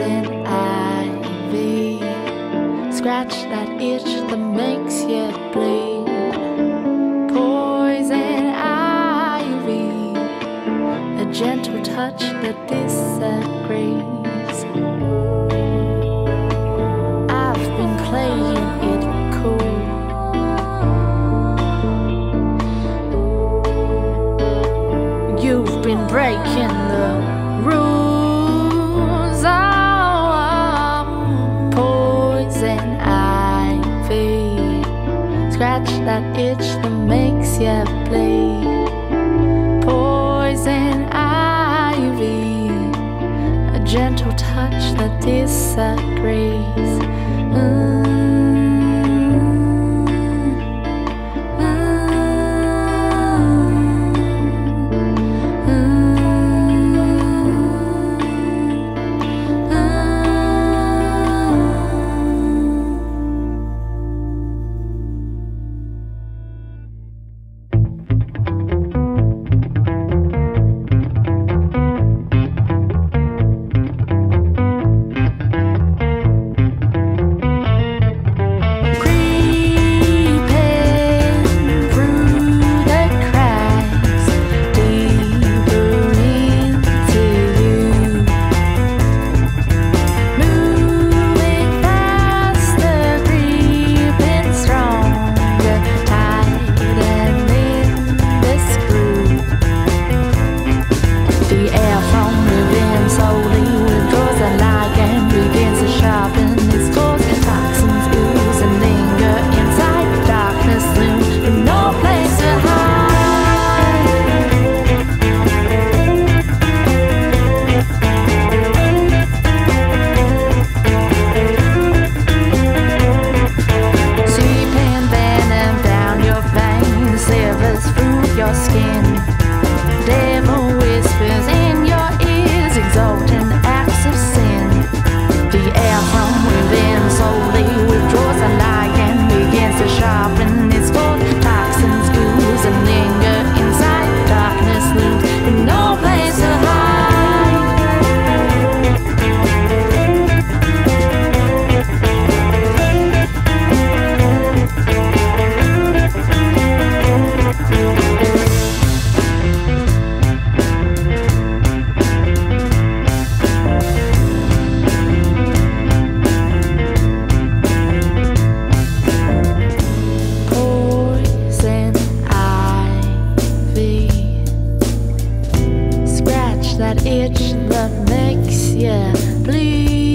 poison ivy. Scratch that itch that makes you bleed. Poison ivy, a gentle touch that disagrees. I've been playing it cool. You've been breaking the rules. Oh, poison ivy, scratch that itch that makes you bleed. Poison ivy, a gentle touch that disagrees. That itch that makes you bleed.